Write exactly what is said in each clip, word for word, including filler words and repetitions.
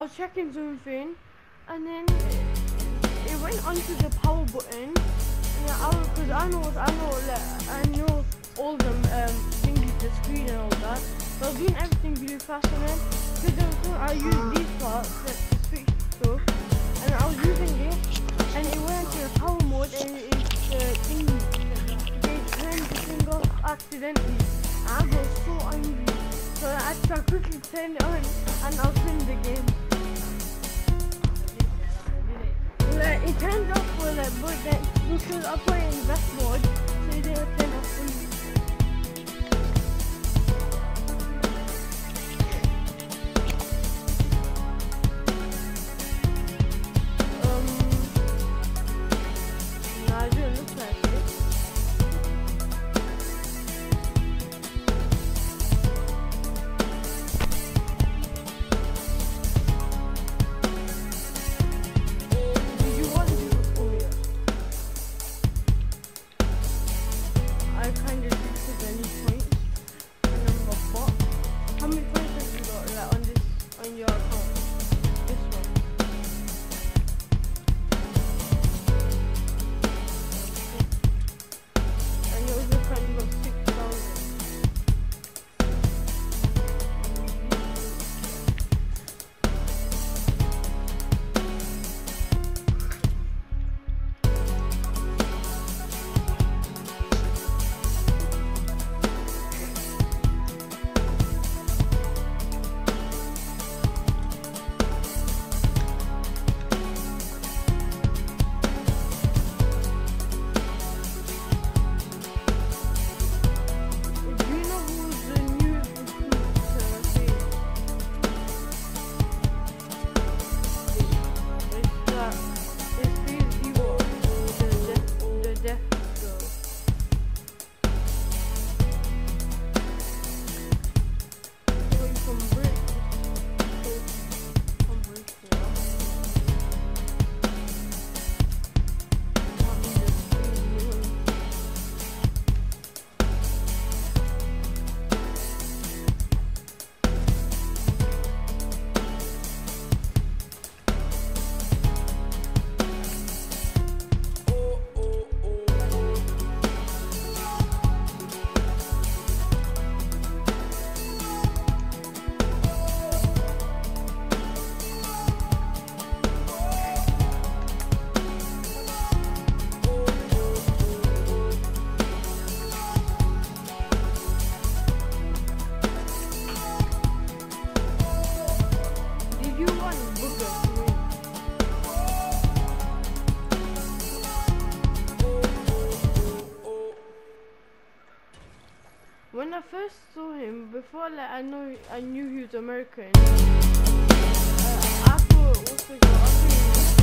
was checking something, and then it, it went onto the power button, and I was, cause I know, I know, like, I know all the um thingies, the screen and all that. So I was doing everything really fast, and then cause there was no, I used these parts like, to switch stuff, and I was using it, and it went into the power mode, and it, it uh, thing, they turned the thing off accidentally. And I got so angry, so I had to quickly turn it on, and I was playing the game. Like, it turned off for like, but then because I put it in best mode, so it didn't turn off fully. Um, no, it didn't look like it. Did you want to do it for me? I kind of did because I need points. And then my bot. How many points have you got like, on this, on your account? This one. And yours looks like you got six thousand. Do you know who's the new recruit to say? It's that, it's Phase Evo, the deaf, the deaf girl. Going from Brit from Brit, yeah. Might be the same name. Did you want Booger to win? When I first saw him, before like I know I knew he was American, uh, I thought, what's the girl? I thought he was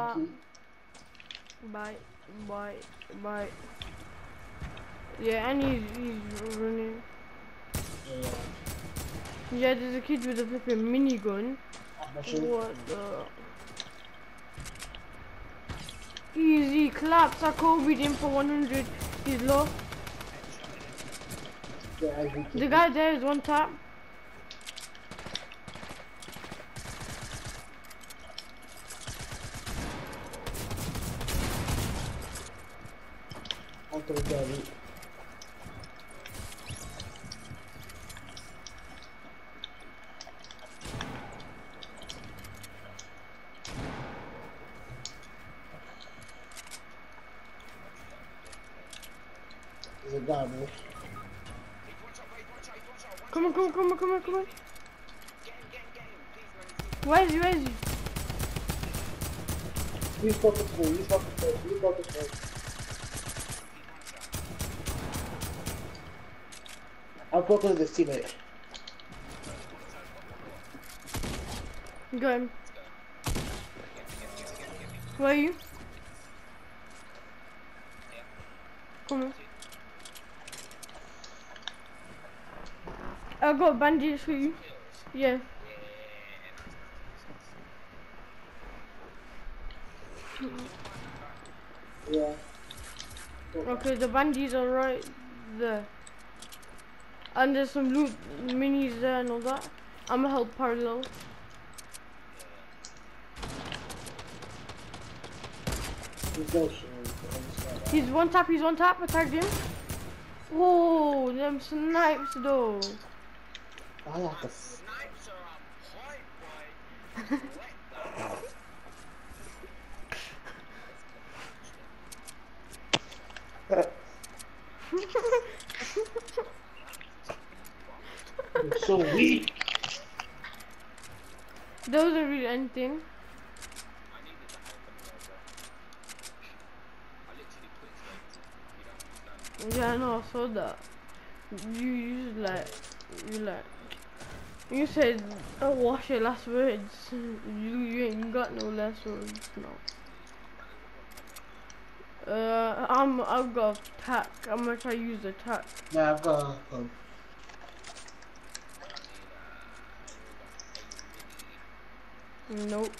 that. Bye, bye, bye. Yeah, and he's, he's running. Yeah. Yeah, there's a kid with a flipping minigun. Machine. What the? Easy claps. I Kobe him for one hundred. He's low. Yeah, I think The guy there is one tap. Onto the belly. There's a guy, bro. Come on, come on, come on, come on, come on. Where is he? Where is he? He's got the phone, he's got the phone, he's got the phone. I'll go to this teammate. Got him. Where are you? Come on. I got bandages for you. Yeah. Yeah. Okay, the bandages are right there. And there's some loot minis there and all that. I'ma help parallel. He's no shit. He's one tap, he's one tap, I tagged him. Oh, them snipes though. I like this. You're so weak. That wasn't really anything. Yeah, I know, I saw that. You used like, you like, you said, oh, wash your last words. You, you ain't got no last words now. Uh, I'm, I've got a tack. I'm gonna try to use the tack. Yeah, I've got um, Nope.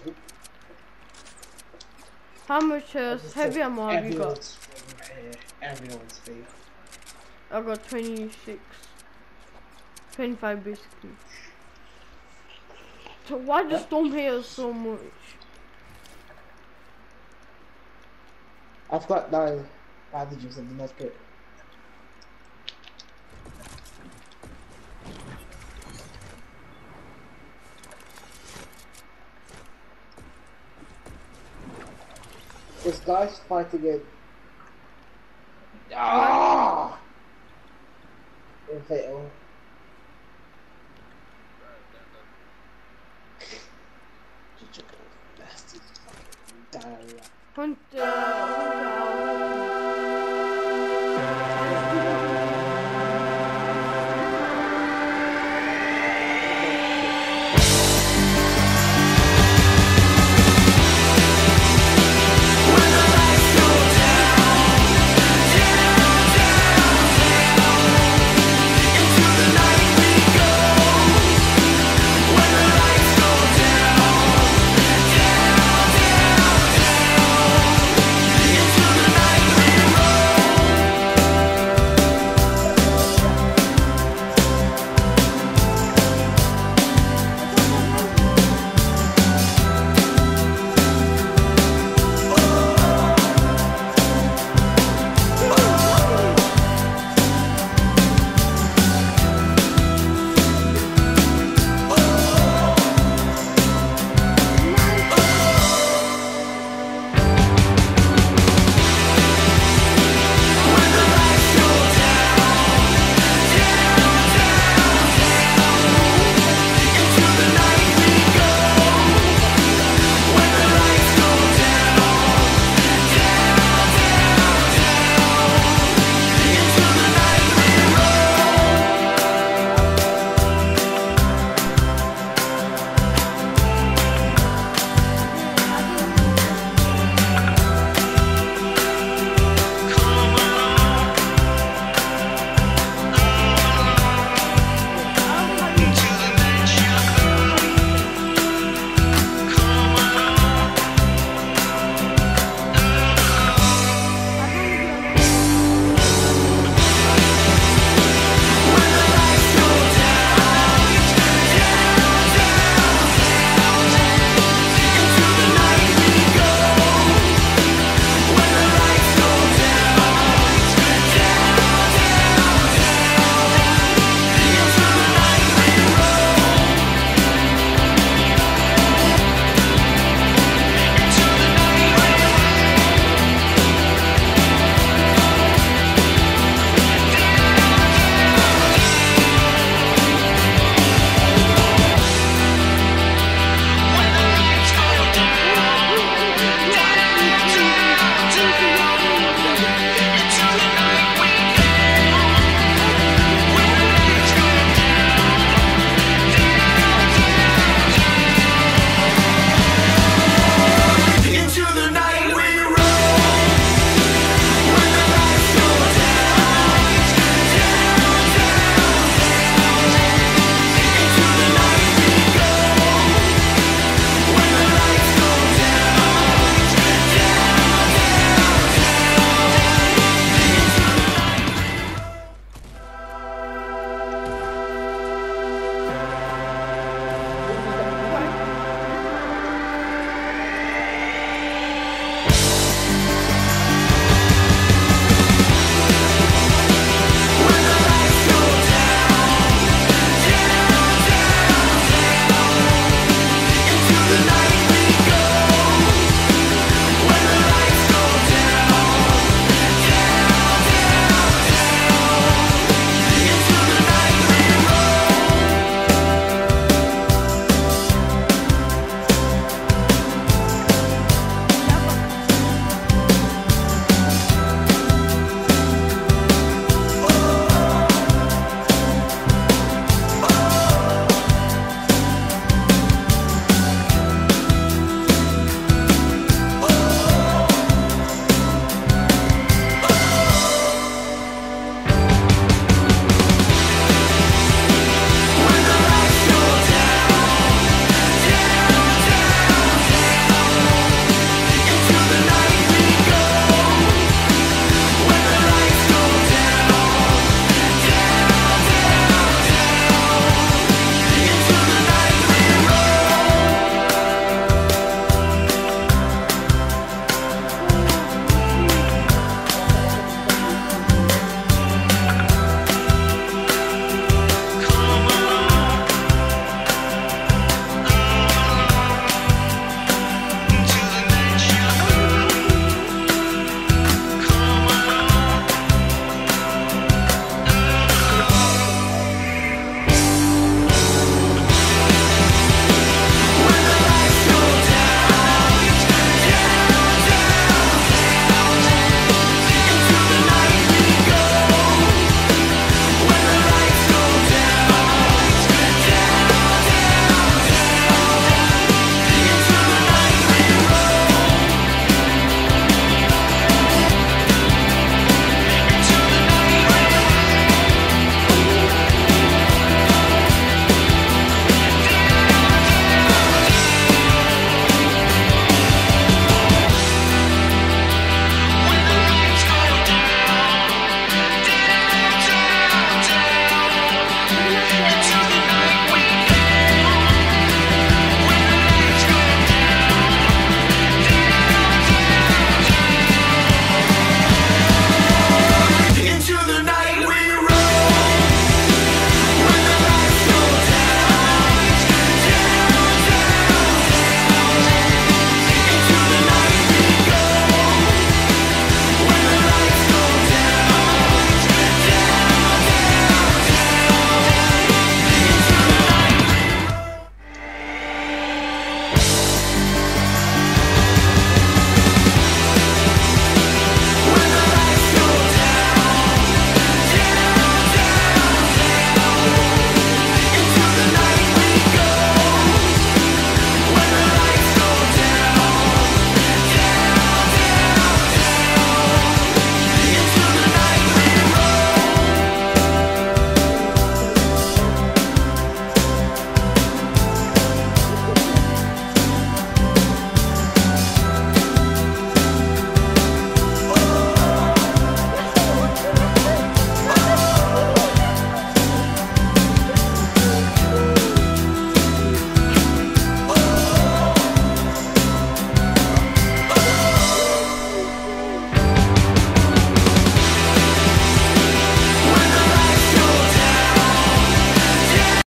How much uh, heavy ammo have you got? everyone's favorite, uh, everyone's favorite. I got twenty-six. twenty-five basically. So why does Storm hate us so much? I've got nine bandages in the medkit. This guy's fighting it. Ah!